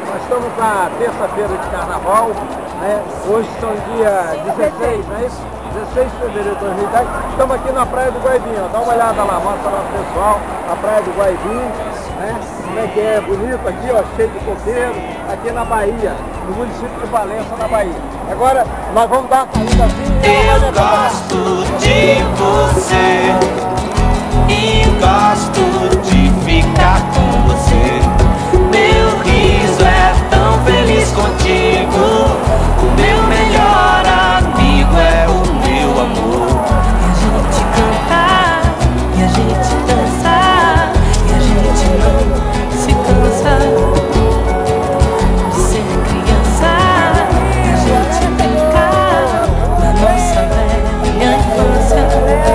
Nós estamos na terça-feira de carnaval, né? Hoje são dia 16, não é isso? 16 de fevereiro de 2010. Estamos aqui na Praia do Guaibinho, ó. Dá uma olhada lá, mostra lá pro pessoal, a Praia do Guaibinho, né? Como é que é bonito aqui, ó, cheio de coqueiro, aqui na Bahia, no município de Valença, na Bahia. Agora nós vamos dar uma saída assim. Eu gosto de você e gosto de ficar com você. Meu riso é tão feliz contigo. O meu melhor amigo é o meu amor. E a gente cantar, e a gente dançar, e a gente não se cansa de ser criança. E a gente brincar na nossa velha infância.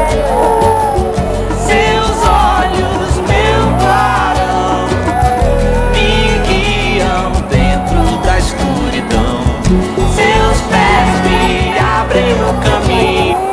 Seus olhos, meu clarão, me guiam dentro da escuridão. Seus pés me abrem o caminho.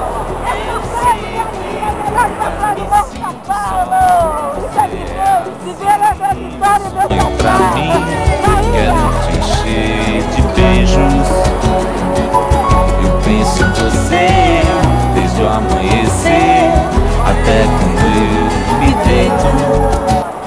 Pra mim, quero te encher de beijos. Eu penso em você desde o amanhecer até quando eu me deito.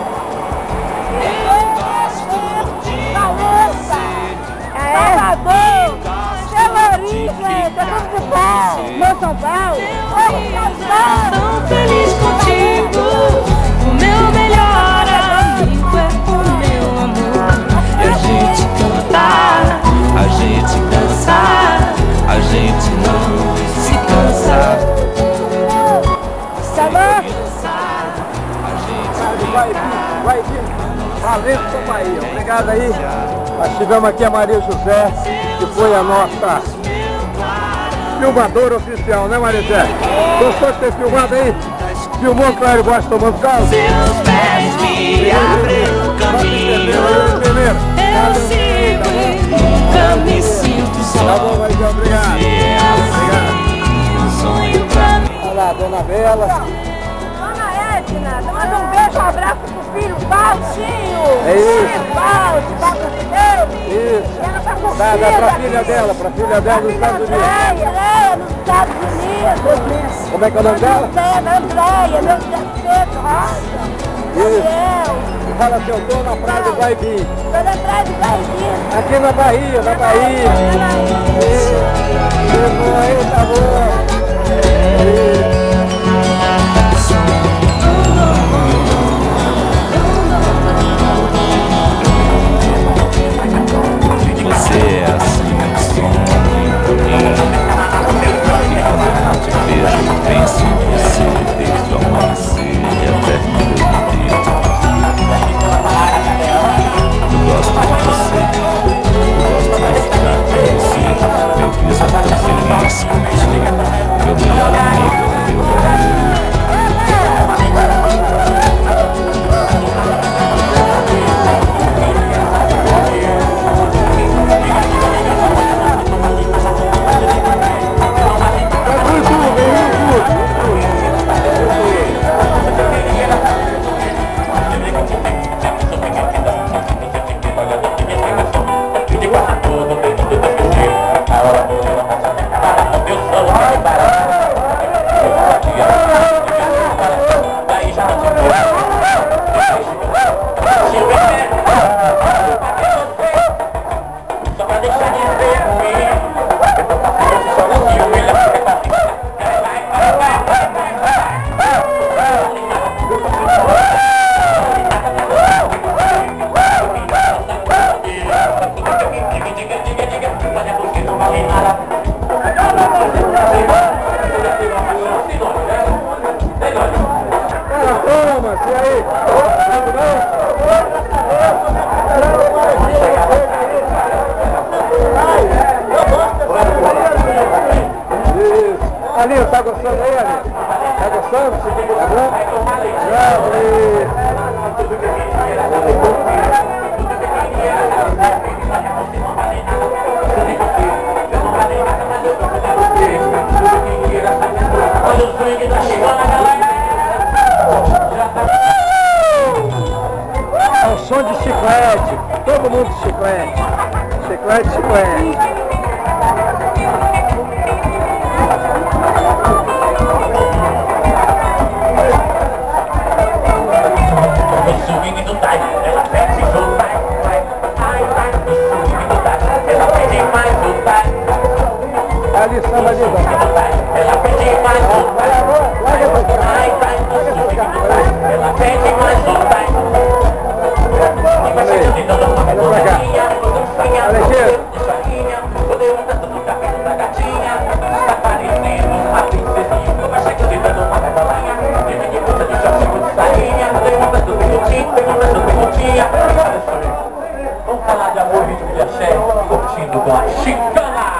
São Paulo, tão feliz contigo. O meu melhor amigo é o meu amor. E a gente cantar, a gente dançar, a gente não se cansa. Guaibinho, Valença, Bahia. Obrigado aí. Nós tivemos aqui a Maria José, que foi a nossa filmadora oficial, né, Maria José? Gostou de ter filmado aí? Filmou o Cláudio Gosta tomando carro? Seus pés me abrem o caminho. Eu sigo, nunca me sinto só. Tá bom, Maria, obrigado. Obrigado. Um sonho pra mim. Olha lá, Dona Bela. Dona Edna, manda um beijo, um abraço pro filho Valtinho. É isso. Valtinho, Isso. ela tá com Dá filha pra filha dela nos Estados Unidos. Andréia, nos Estados Unidos. Como é que é o nome dela? Andréia, meu Pedro Rosa. Isso. Fala assim, eu tô na Praia do Guaibinho. Tô na Praia do Guaibinho. Aqui na Bahia, na Bahia. Isso. Aí, tá bom. Isso. Você é assim um sonho pra mim. E quando eu não te vejo, penso em você desde o amanhecer até quando eu me deito. Eu gosto de você, eu gosto de ficar com você. Meu riso é tão feliz contigo. Meu melhor amigo é o meu amor. Alinho, tá gostando aí, Alinho? Tá gostando? Tá bom? Olha o sangue tá chegando, galera. É o som de chiclete. Todo mundo de chiclete. Chiclete, chiclete. O swing do Dai, ela pede do Dai, ai, ai, o swing do Dai, ela pede mais do Dai. Ali, samba ali, ela pede mais do Dai, ai, ai, o swing do Dai, ela pede mais do Dai. E vai chegando uma dancinha, dancinha, poder andando no cabelo da gatinha, tá parecendo uma princesinha, vai chegando uma regalinha, e vem de puta de shortinho de sainha, perguntando perguntinha, vamos falar de amor e de axé, curtindo com a chicana.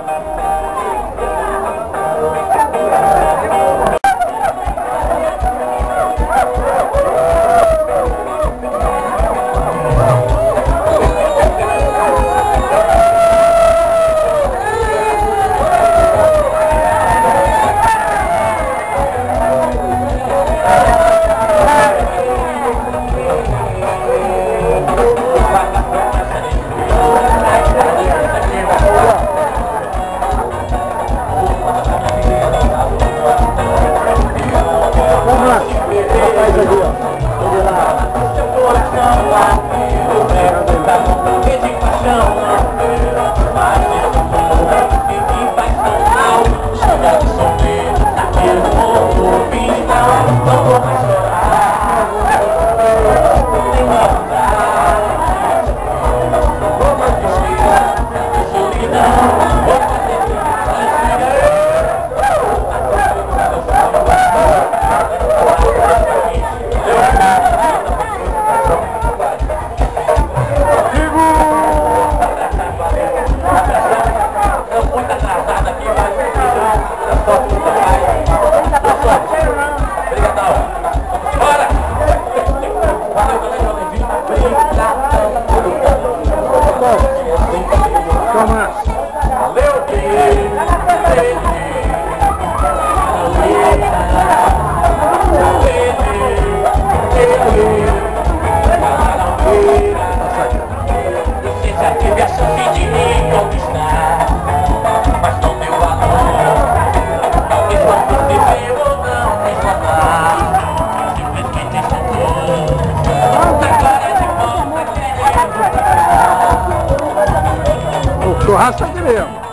Churrasco aqui mesmo.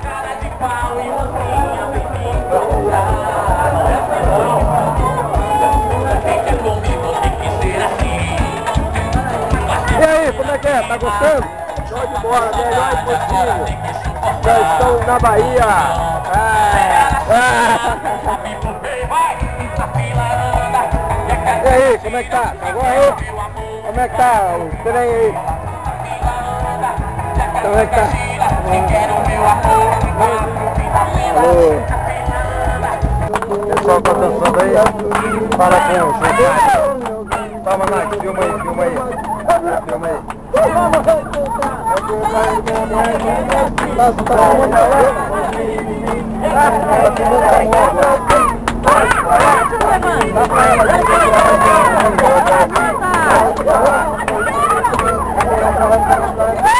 E aí, como é que é? Tá gostando? Show de bola, melhor impossível. Já estão na Bahia. E aí, como é que tá? Tá bom aí? Como é que tá o trem aí? Como é que tá? Alô. Pessoal tá dançando aí, fala com o seu. Toma, Nath, filma aí, filma aí. Filma aí. Tá